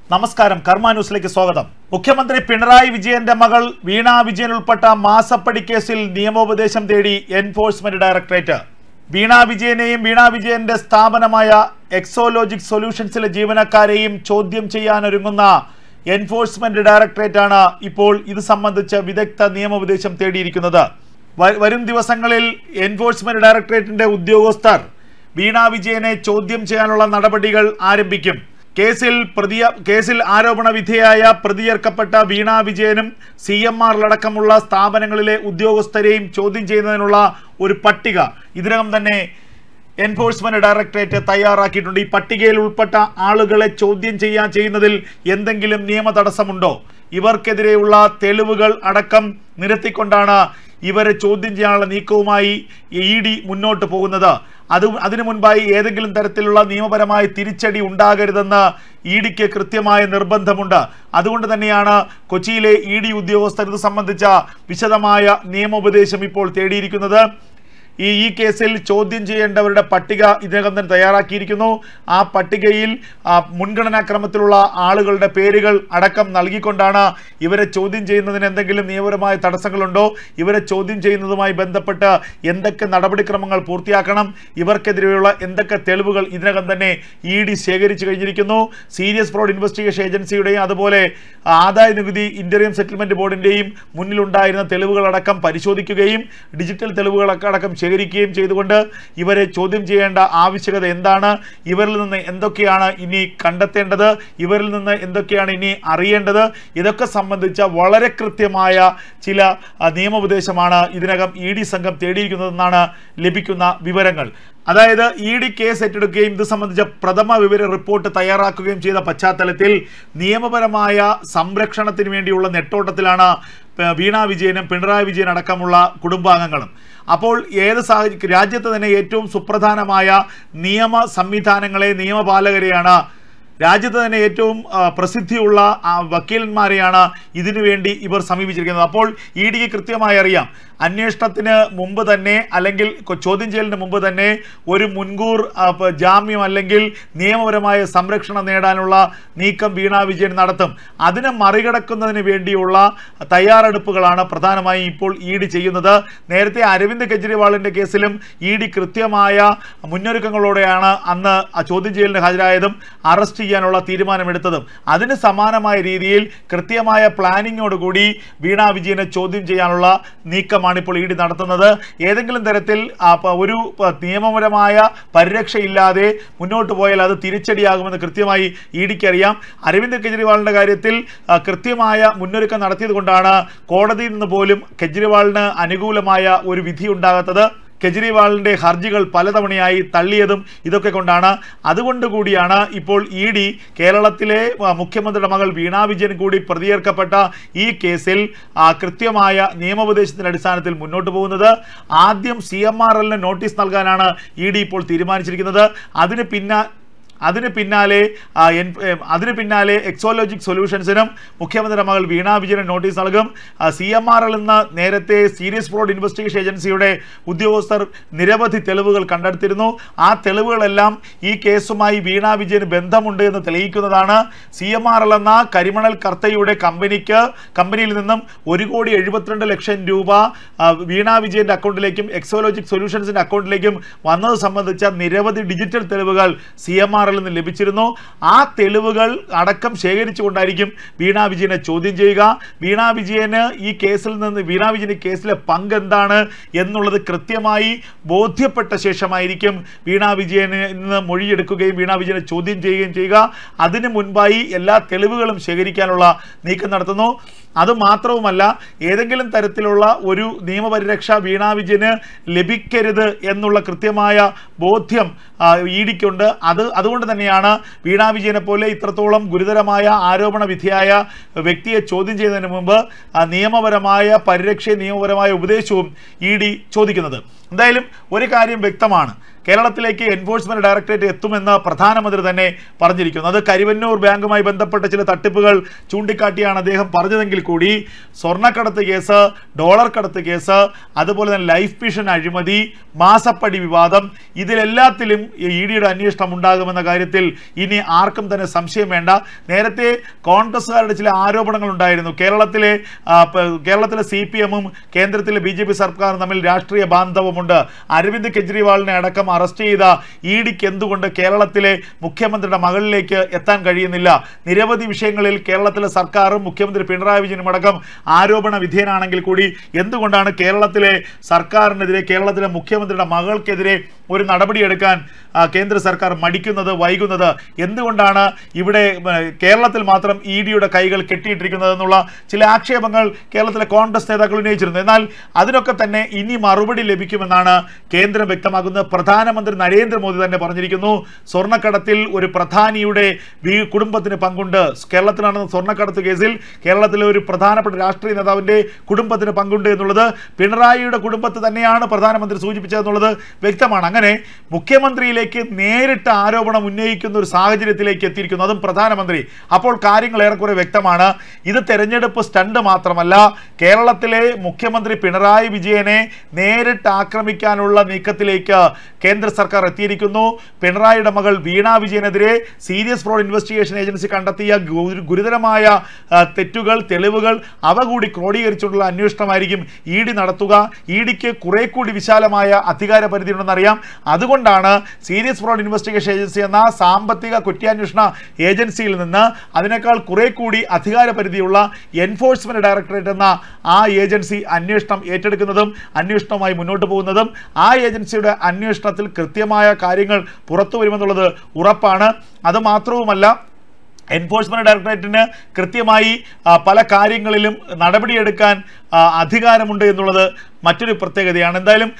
നമസ്കാരം, കർമ്മ ന്യൂസിലേക്ക് സ്വാഗതം. മുഖ്യമന്ത്രി പിണറായി വിജയന്റെ മകൾ വീണ വിജയൻ ഉൾപ്പെട്ട മാസപ്പടി കേസിൽ നിയമോപദേശം തേടി എൻഫോഴ്സ്മെന്റ് ഡയറക്ടറേറ്റ്. വീണ വിജയനെയും വീണ വിജയന്റെ സ്ഥാപനമായ എക്സോലോജിക് സൊല്യൂഷൻസിലെ ജീവനക്കാരെയും ചോദ്യം ചെയ്യാനൊരുങ്ങുന്ന എൻഫോഴ്സ്മെന്റ് ഡയറക്ടറേറ്റ് ആണ് ഇപ്പോൾ ഇത് സംബന്ധിച്ച് വിദഗ്ധ നിയമോപദേശം തേടിയിരിക്കുന്നത്. വരും ദിവസങ്ങളിൽ എൻഫോഴ്സ്മെന്റ് ഡയറക്ടറേറ്റിന്റെ ഉദ്യോഗസ്ഥർ വീണ വിജയനെ ചോദ്യം ചെയ്യാനുള്ള നടപടികൾ ആരംഭിക്കും. കേസിൽ ആരോപണ വിധേയായ പ്രതിയേർക്കപ്പെട്ട വീണ വിജയനും CMR സ്ഥാപനങ്ങളിലെ ഉദ്യോഗസ്ഥരെയും ചോദ്യം ചെയ്യുന്നതിനുള്ള ഒരു പട്ടിക ഇതിനകം തന്നെ എൻഫോഴ്സ്മെന്റ് ഡയറക്ടറേറ്റ് തയ്യാറാക്കിയിട്ടുണ്ട്. ഈ പട്ടികയിൽ ഉൾപ്പെട്ട ആളുകളെ ചോദ്യം ചെയ്യുന്നതിൽ എന്തെങ്കിലും നിയമ തടസ്സമുണ്ടോ? ഇവർക്കെതിരെയുള്ള തെളിവുകൾ അടക്കം നിരത്തിക്കൊണ്ടാണ് ഇവരെ ചോദ്യം ചെയ്യാനുള്ള നീക്കവുമായി ED മുന്നോട്ട് പോകുന്നത്. അതിനു മുൻപായി ഏതെങ്കിലും തരത്തിലുള്ള നിയമപരമായ തിരിച്ചടി ഉണ്ടാകരുതെന്ന് EDക്ക് കൃത്യമായ നിർബന്ധമുണ്ട്. അതുകൊണ്ട് തന്നെയാണ് കൊച്ചിയിലെ ED ഉദ്യോഗസ്ഥർ ഇത് സംബന്ധിച്ച വിശദമായ നിയമോപദേശം ഇപ്പോൾ തേടിയിരിക്കുന്നത്. ഈ കേസിൽ ചോദ്യം ചെയ്യേണ്ടവരുടെ പട്ടിക ഇതിനകം തന്നെ തയ്യാറാക്കിയിരിക്കുന്നു. ആ പട്ടികയിൽ മുൻഗണനാക്രമത്തിലുള്ള ആളുകളുടെ പേരുകൾ അടക്കം നൽകിക്കൊണ്ടാണ് ഇവരെ ചോദ്യം ചെയ്യുന്നതിന് എന്തെങ്കിലും നിയമപരമായ തടസ്സങ്ങളുണ്ടോ, ഇവരെ ചോദ്യം ചെയ്യുന്നതുമായി ബന്ധപ്പെട്ട് എന്തൊക്കെ നടപടിക്രമങ്ങൾ പൂർത്തിയാക്കണം, ഇവർക്കെതിരെയുള്ള എന്തൊക്കെ തെളിവുകൾ ഇതിനകം തന്നെ ED ശേഖരിച്ചു കഴിഞ്ഞിരിക്കുന്നു. സീരിയസ് ഫ്രോഡ് ഇൻവെസ്റ്റിഗേഷൻ ഏജൻസിയുടെയും അതുപോലെ ആദായ നികുതി ഇന്ററിയം സെറ്റിൽമെന്റ് ബോർഡിന്റെയും മുന്നിലുണ്ടായിരുന്ന തെളിവുകളടക്കം പരിശോധിക്കുകയും ഡിജിറ്റൽ തെളിവുകളടക്കം ശേഖരിക്കുകയും ചെയ്തുകൊണ്ട് ഇവരെ ചോദ്യം ചെയ്യേണ്ട ആവശ്യകത എന്താണ്, ഇവരിൽ നിന്ന് എന്തൊക്കെയാണ് ഇനി കണ്ടെത്തേണ്ടത്, ഇവരിൽ നിന്ന് എന്തൊക്കെയാണ് ഇനി അറിയേണ്ടത്, ഇതൊക്കെ സംബന്ധിച്ച വളരെ കൃത്യമായ ചില നിയമോപദേശമാണ് ഇതിനകം ED സംഘം തേടിയിരിക്കുന്നതെന്നാണ് ലഭിക്കുന്ന വിവരങ്ങൾ. അതായത് ED കേസ് ഏറ്റെടുക്കുകയും ഇത് സംബന്ധിച്ച പ്രഥമ വിവര റിപ്പോർട്ട് തയ്യാറാക്കുകയും ചെയ്ത പശ്ചാത്തലത്തിൽ നിയമപരമായ സംരക്ഷണത്തിന് വേണ്ടിയുള്ള നെട്ടോട്ടത്തിലാണ് വീണ വിജയനും പിണറായി വിജയൻ അടക്കമുള്ള കുടുംബാംഗങ്ങളും. അപ്പോൾ രാജ്യത്ത് തന്നെ ഏറ്റവും സുപ്രധാനമായ നിയമ സംവിധാനങ്ങളെ, നിയമപാലകരെയാണ്, രാജ്യത്ത് തന്നെ ഏറ്റവും പ്രസിദ്ധിയുള്ള വക്കീലന്മാരെയാണ് ഇതിനുവേണ്ടി ഇവർ സമീപിച്ചിരിക്കുന്നത്. അപ്പോൾ EDക്ക് കൃത്യമായി അറിയാം, അന്വേഷണത്തിന് മുമ്പ് തന്നെ അല്ലെങ്കിൽ ചോദ്യം ചെയ്യലിന് മുമ്പ് തന്നെ ഒരു മുൻകൂർ ജാമ്യം അല്ലെങ്കിൽ നിയമപരമായ സംരക്ഷണം നേടാനുള്ള നീക്കം വീണ വിജയൻ നടത്തും. അതിനെ മറികടക്കുന്നതിന് വേണ്ടിയുള്ള തയ്യാറെടുപ്പുകളാണ് പ്രധാനമായും ഇപ്പോൾ ED ചെയ്യുന്നത്. നേരത്തെ അരവിന്ദ് കെജ്രിവാളിൻ്റെ കേസിലും ED കൃത്യമായ മുന്നൊരുക്കങ്ങളോടെയാണ് അന്ന് ചോദ്യം ചെയ്യലിന് ഹാജരായതും അറസ്റ്റ് ചെയ്യാനുള്ള തീരുമാനമെടുത്തതും. അതിന് സമാനമായ രീതിയിൽ കൃത്യമായ പ്ലാനിങ്ങോടുകൂടി വീണ വിജയനെ ചോദ്യം ചെയ്യാനുള്ള നീക്കമാണ് ഇപ്പോൾ ED നടത്തുന്നത്. ഏതെങ്കിലും തരത്തിൽ ഒരു നിയമപരമായ പരിരക്ഷയില്ലാതെ മുന്നോട്ട് പോയാൽ അത് തിരിച്ചടിയാകുമെന്ന് കൃത്യമായി EDക്ക് അറിയാം. അരവിന്ദ് കെജ്രിവാളിന്റെ കാര്യത്തിൽ കൃത്യമായ മുന്നൊരുക്കം നടത്തിയത് കൊണ്ടാണ് കോടതിയിൽ നിന്ന് പോലും കെജ്രിവാളിന് അനുകൂലമായ ഒരു വിധി ഉണ്ടാകാത്തത്. കെജ്രിവാളിൻ്റെ ഹർജികൾ പലതവണയായി തള്ളിയതും ഇതൊക്കെ കൊണ്ടാണ്. അതുകൊണ്ടുകൂടിയാണ് ഇപ്പോൾ ED കേരളത്തിലെ മുഖ്യമന്ത്രിയുടെ മകൾ വീണ വിജയൻ കൂടി പ്രതിയേർക്കപ്പെട്ട ഈ കേസിൽ കൃത്യമായ നിയമോപദേശത്തിൻ്റെ അടിസ്ഥാനത്തിൽ മുന്നോട്ട് പോകുന്നത്. ആദ്യം CMRLന് നോട്ടീസ് നൽകാനാണ് ED ഇപ്പോൾ തീരുമാനിച്ചിരിക്കുന്നത്. അതിന് പിന്നാലെ എക്സോലോജിക് സൊല്യൂഷൻസിനും മുഖ്യമന്ത്രിയുടെ മകൾ വീണ വിജയന് നോട്ടീസ് നൽകും. CMRL എന്ന നേരത്തെ സീരിയസ് ഫ്രോഡ് ഇൻവെസ്റ്റിഗേഷൻ ഏജൻസിയുടെ ഉദ്യോഗസ്ഥർ നിരവധി തെളിവുകൾ കണ്ടെടുത്തിരുന്നു. ആ തെളിവുകളെല്ലാം ഈ കേസുമായി വീണ വിജയന് ബന്ധമുണ്ട് എന്ന് തെളിയിക്കുന്നതാണ്. CMRL എന്ന കരിമണൽ കർത്തയുടെ കമ്പനിയിൽ നിന്നും 1,72,00,000 രൂപ വീണ വിജയന്റെ അക്കൗണ്ടിലേക്കും എക്സോലോജിക് സൊല്യൂഷൻസിന്റെ അക്കൗണ്ടിലേക്കും വന്നത് സംബന്ധിച്ച നിരവധി ഡിജിറ്റൽ തെളിവുകൾ CMRL നിന്ന് ലഭിച്ചിരുന്നു. ആ തെളിവുകൾ അടക്കം ശേഖരിച്ചുകൊണ്ടായിരിക്കും വീണ വിജയനെ ചോദ്യം ചെയ്യുക. വീണ വിജയന് ഈ കേസിലെ പങ്ക് എന്താണ് എന്നുള്ളത് കൃത്യമായി ബോധ്യപ്പെട്ട ശേഷമായിരിക്കും വീണ വിജയന് ഇന്ന് മൊഴിയെടുക്കുകയും വീണ വിജയനെ ചോദ്യം ചെയ്യുകയും ചെയ്യുക. അതിനു മുൻപായി എല്ലാ തെളിവുകളും ശേഖരിക്കാനുള്ള നീക്കം നടത്തുന്നു. അതുമാത്രവുമല്ല, ഏതെങ്കിലും തരത്തിലുള്ള ഒരു നിയമപരിരക്ഷ വീണ വിജയന് ലഭിക്കരുത് എന്നുള്ള കൃത്യമായ ബോധ്യം EDക്കുണ്ട്. അതുകൊണ്ട് തന്നെയാണ് വീണ വിജയനെ പോലെ ഇത്രത്തോളം ഗുരുതരമായ ആരോപണ വിധേയായ വ്യക്തിയെ ചോദ്യം ചെയ്യുന്നതിന് മുമ്പ് നിയമപരമായ പരിരക്ഷയും നിയമപരമായ ഉപദേശവും ED ചോദിക്കുന്നത്. എന്തായാലും ഒരു കാര്യം വ്യക്തമാണ്, കേരളത്തിലേക്ക് എൻഫോഴ്സ്മെന്റ് ഡയറക്ടറേറ്റ് എത്തുമെന്ന് പ്രധാനമന്ത്രി തന്നെ പറഞ്ഞിരിക്കുന്നു. അത് കരുവന്നൂർ ബാങ്കുമായി ബന്ധപ്പെട്ട ചില തട്ടിപ്പുകൾ ചൂണ്ടിക്കാട്ടിയാണ് അദ്ദേഹം പറഞ്ഞതെങ്കിൽ കൂടി സ്വർണ്ണക്കടത്ത് കേസ്, ഡോളർ കടത്ത് കേസ്, അതുപോലെ തന്നെ ലൈഫ് മിഷൻ അഴിമതി, മാസപ്പടി വിവാദം, ഇതിലെല്ലാത്തിലും ഇഡിയുടെ അന്വേഷണം ഉണ്ടാകുമെന്ന കാര്യത്തിൽ ഇനി ആർക്കും തന്നെ സംശയം വേണ്ട. നേരത്തെ കോൺഗ്രസ്സുകാരുടെ ചില ആരോപണങ്ങൾ ഉണ്ടായിരുന്നു. കേരളത്തിലെ CPM-ഉം കേന്ദ്രത്തിലെ BJP സർക്കാരും തമ്മിൽ രാഷ്ട്രീയ ബാന്ധവമുണ്ട്. അരവിന്ദ് കെജ്രിവാളിനെ അടക്കം അറസ്റ്റ് ചെയ്ത ഇഡിക്ക് എന്തുകൊണ്ട് കേരളത്തിലെ മുഖ്യമന്ത്രിയുടെ മകളിലേക്ക് എത്താൻ കഴിയുന്നില്ല? നിരവധി വിഷയങ്ങളിൽ കേരളത്തിലെ സർക്കാരും മുഖ്യമന്ത്രി പിണറായി വിജയനും അടക്കം ആരോപണ വിധേയനാണെങ്കിൽ കൂടി എന്തുകൊണ്ടാണ് കേരളത്തിലെ സർക്കാരിനെതിരെ, കേരളത്തിലെ മുഖ്യമന്ത്രിയുടെ മകൾക്കെതിരെ ഒരു നടപടിയെടുക്കാൻ കേന്ദ്ര സർക്കാർ മടിക്കുന്നത്, വൈകുന്നത്? എന്തുകൊണ്ടാണ് ഇവിടെ കേരളത്തിൽ മാത്രം ഇഡിയുടെ കൈകൾ കെട്ടിയിട്ടിരിക്കുന്നതെന്നുള്ള ചില ആക്ഷേപങ്ങൾ കേരളത്തിലെ കോൺഗ്രസ് നേതാക്കൾ ഉന്നയിച്ചിരുന്നു. എന്നാൽ അതിനൊക്കെ തന്നെ ഇനി മറുപടി ലഭിക്കുമെന്നാണ് കേന്ദ്രം വ്യക്തമാക്കുന്നത്. പ്രധാനമന്ത്രി നരേന്ദ്രമോദി തന്നെ പറഞ്ഞിരിക്കുന്നു, സ്വർണ്ണക്കടത്തിൽ ഒരു പ്രധാനിയുടെ കുടുംബത്തിന് പങ്കുണ്ട്. കേരളത്തിൽ നടന്ന സ്വർണ്ണക്കടത്ത് കേസിൽ കേരളത്തിലെ ഒരു പ്രധാനപ്പെട്ട രാഷ്ട്രീയ നേതാവിൻ്റെ കുടുംബത്തിന് പങ്കുണ്ട് എന്നുള്ളത് പിണറായിയുടെ കുടുംബത്തെ തന്നെയാണ് പ്രധാനമന്ത്രി സൂചിപ്പിച്ചതെന്നുള്ളത് വ്യക്തമാണ്. അങ്ങനെ മുഖ്യമന്ത്രിയിലേക്ക് നേരിട്ട് ആരോപണം ഉന്നയിക്കുന്ന ഒരു സാഹചര്യത്തിലേക്ക് എത്തിയിരിക്കുന്നു, അതും പ്രധാനമന്ത്രി. അപ്പോൾ കാര്യങ്ങൾ ഏറെക്കുറെ വ്യക്തമാണ്. ഇത് തെരഞ്ഞെടുപ്പ് സ്റ്റണ്ട് മാത്രമല്ല, കേരളത്തിലെ മുഖ്യമന്ത്രി പിണറായി വിജയനെ നേരിട്ട് ആക്രമിക്കാനുള്ള നീക്കത്തിലേക്ക് കേന്ദ്ര സർക്കാർ എത്തിയിരിക്കുന്നു. പിണറായിയുടെ മകൾ വീണ വിജയനെതിരെ സീരിയസ് ഫ്രോഡ് ഇൻവെസ്റ്റിഗേഷൻ ഏജൻസി കണ്ടെത്തിയ ഗുരുതരമായ തെറ്റുകൾ, തെളിവുകൾ അവ കൂടി ക്രോഡീകരിച്ചുള്ള അന്വേഷണമായിരിക്കും ഇഡി നടത്തുക. ഇഡിക്ക് കുറെ കൂടി വിശാലമായ അധികാര പരിധി ഉണ്ടെന്നറിയാം. അതുകൊണ്ടാണ് സീരിയസ് ഫ്രോഡ് ഇൻവെസ്റ്റിഗേഷൻ ഏജൻസി എന്ന സാമ്പത്തിക കുറ്റാന്വേഷണ ഏജൻസിയിൽ നിന്ന് അതിനേക്കാൾ കുറെ കൂടി അധികാര പരിധിയുള്ള എൻഫോഴ്സ്മെന്റ് ഡയറക്ടറേറ്റ് എന്ന ആ ഏജൻസി അന്വേഷണം ഏറ്റെടുക്കുന്നതും അന്വേഷണവുമായി മുന്നോട്ട് പോകുന്നതും ആ ഏജൻസിയുടെ അന്വേഷണത്തിൽ കൃത്യമായ കാര്യങ്ങൾ പുറത്തു വരുമെന്നുള്ളത് ഉറപ്പാണ്. അതുമാത്രവുമല്ല, എൻഫോഴ്സ്മെന്റ് ഡയറക്ടറേറ്റിന് കൃത്യമായി പല കാര്യങ്ങളിലും നടപടിയെടുക്കാൻ അധികാരമുണ്ട് എന്നുള്ളത് മറ്റൊരു പ്രത്യേകതയാണ്. എന്തായാലും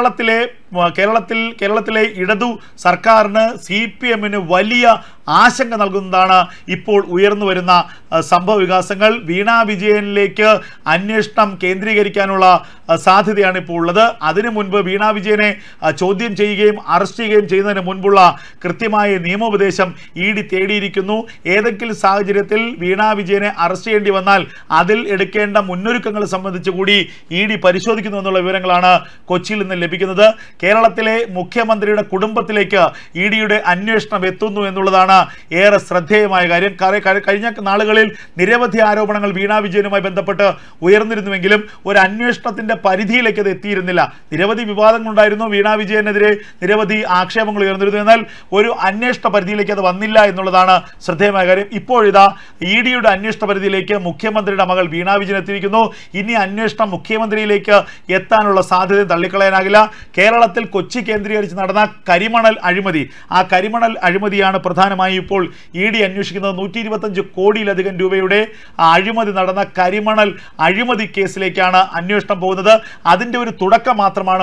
കേരളത്തിലെ ഇടതു സർക്കാരിന് CPM-ന് വലിയ ആശങ്ക നൽകുന്നതാണ് ഇപ്പോൾ ഉയർന്നു വരുന്ന സംഭവ വികാസങ്ങൾ. വീണ വിജയനിലേക്ക് അന്വേഷണം കേന്ദ്രീകരിക്കാനുള്ള സാധ്യതയാണ് ഇപ്പോൾ ഉള്ളത്. അതിനു മുൻപ് വീണ വിജയനെ ചോദ്യം ചെയ്യുകയും അറസ്റ്റ് ചെയ്യുകയും ചെയ്യുന്നതിന് മുൻപുള്ള കൃത്യമായ നിയമോപദേശം ഇഡി തേടിയിരിക്കുന്നു. ഏതെങ്കിലും സാഹചര്യത്തിൽ വീണ വിജയനെ അറസ്റ്റ് ചെയ്യേണ്ടി വന്നാൽ അതിൽ എടുക്കേണ്ട മുന്നൊരുക്കങ്ങൾ സംബന്ധിച്ച് കൂടി ഇഡി പരിശോധിക്കുന്നു എന്നുള്ള വിവരങ്ങളാണ് കൊച്ചിയിൽ നിന്ന് ലഭിക്കുന്നത്. കേരളത്തിലെ മുഖ്യമന്ത്രിയുടെ കുടുംബത്തിലേക്ക് ഇഡിയുടെ അന്വേഷണം എത്തുന്നു എന്നുള്ളതാണ് ഏറെ ശ്രദ്ധേയമായ കാര്യം. കഴിഞ്ഞ നാളുകളിൽ നിരവധി ആരോപണങ്ങൾ വീണ വിജയനുമായി ബന്ധപ്പെട്ട് ഉയർന്നിരുന്നുവെങ്കിലും ഒരു അന്വേഷണത്തിന്റെ പരിധിയിലേക്ക് അത് എത്തിയിരുന്നില്ല. നിരവധി വിവാദങ്ങളുണ്ടായിരുന്നു, വീണ വിജയനെതിരെ നിരവധി ആക്ഷേപങ്ങൾ ഉയർന്നിരുന്നു. എന്നാൽ ഒരു അന്വേഷണ പരിധിയിലേക്ക് അത് വന്നില്ല എന്നുള്ളതാണ് ശ്രദ്ധേയമായ കാര്യം. ഇപ്പോഴിതാ ഇഡിയുടെ അന്വേഷണ പരിധിയിലേക്ക് മുഖ്യമന്ത്രിയുടെ മകൾ വീണ വിജയൻ എത്തിയിരിക്കുന്നു. ഇനി അന്വേഷണം മുഖ്യമന്ത്രിയിലേക്ക് എത്താനുള്ള സാധ്യത തള്ളിക്കളയാനാകില്ല. കേരളത്തിൽ കൊച്ചി കേന്ദ്രീകരിച്ച് നടന്ന കരിമണൽ അഴിമതി, ആ കരിമണൽ അഴിമതിയാണ് പ്രധാനമായും ഇപ്പോൾ ഇഡി അന്വേഷിക്കുന്നത്. 125 കോടിയിലധികം രൂപയുടെ അഴിമതി നടന്ന കരിമണൽ അഴിമതി കേസിലേക്കാണ് അന്വേഷണം പോകുന്നത്. അതിൻ്റെ ഒരു തുടക്കം മാത്രമാണ്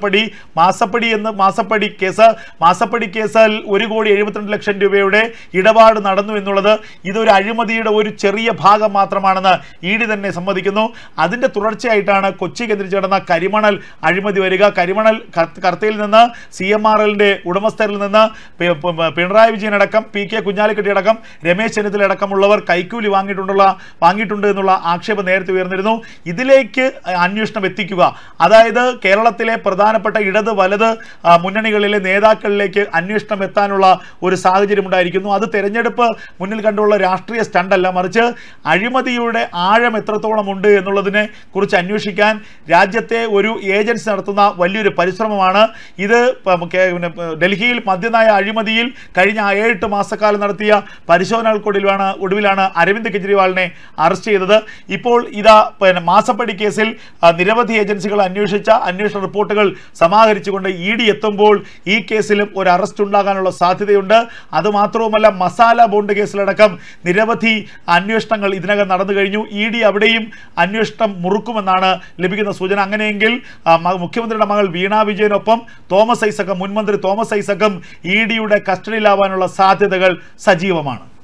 മാസപ്പടി കേസിൽ 1,72,00,000 രൂപയുടെ ഇടപാട് നടന്നു എന്നുള്ളത്. ഇതൊരു അഴിമതിയുടെ ഒരു ചെറിയ ഭാഗം മാത്രമാണെന്ന് ഇഡി തന്നെ സമ്മതിക്കുന്നു. അതിൻ്റെ തുടർച്ചയായിട്ടാണ് കൊച്ചി കേന്ദ്രീകരിച്ച് നടന്ന കരിമണൽ അഴിമതി വരിക. കരിമണൽ കർത്തയിൽ നിന്ന് CMRL-ന്റെ ഉടമസ്ഥരിൽ നിന്ന് പിണറായി വിജയനടക്കം PK കുഞ്ഞാലിക്കുട്ടി അടക്കം രമേശ് ചെന്നിത്തല അടക്കമുള്ളവർ കൈക്കൂലി വാങ്ങിയിട്ടുണ്ട് എന്നുള്ള ആക്ഷേപം നേരത്തെ ഉയർന്നിരുന്നു. ഇതിലേക്ക് അന്വേഷണം എത്തിക്കുക, അതായത് കേരളത്തിലെ പ്രധാനപ്പെട്ട ഇടത് വലത് മുന്നണികളിലെ നേതാക്കളിലേക്ക് അന്വേഷണം എത്താനുള്ള ഒരു സാഹചര്യം ഉണ്ടായിരിക്കുന്നു. അത് തെരഞ്ഞെടുപ്പ് മുന്നിൽ കണ്ടുള്ള രാഷ്ട്രീയ സ്റ്റണ്ടല്ല, മറിച്ച് അഴിമതിയുടെ ആഴം എത്രത്തോളം ഉണ്ട് എന്നുള്ളതിനെ കുറിച്ച് അന്വേഷിക്കാൻ രാജ്യത്തെ ഒരു ഏജൻസി നടത്തുന്ന വലിയൊരു പരിശ്രമമാണ് ഇത്. ഡൽഹിയിൽ മദ്യനയ അഴിമതിയിൽ കഴിഞ്ഞ 7 മാസക്കാലം നടത്തിയ പരിശോധനകൾക്കൊടുവിലാണ് അരവിന്ദ് കെജ്രിവാളിനെ അറസ്റ്റ് ചെയ്തത്. ഇപ്പോൾ ഇതാ മാസപ്പടി കേസിൽ നിരവധി ഏജൻസികൾ അന്വേഷിച്ച അന്വേഷണ റിപ്പോർട്ടുകൾ സമാഹരിച്ചുകൊണ്ട് ഇഡി എത്തുമ്പോൾ ഈ കേസിലും ഒരു അറസ്റ്റ് ഉണ്ടാകാനുള്ള സാധ്യതയുണ്ട്. അതുമാത്രവുമല്ല, മസാല ബോണ്ട് കേസിലടക്കം നിരവധി അന്വേഷണങ്ങൾ ഇതിനകം നടന്നു കഴിഞ്ഞു. ഇഡി അവിടെയും അന്വേഷണം മുറുക്കുമെന്നാണ് ലഭിക്കുന്ന സൂചന. അങ്ങനെയെങ്കിൽ മുഖ്യമന്ത്രിയുടെ മകൾ വീണ വിജയനൊപ്പം മുൻ മന്ത്രി തോമസ് ഐസക്കും ഇഡിയുടെ കസ്റ്റഡിയിലാവാനുള്ള സാധ്യതകൾ സജീവമാണ്.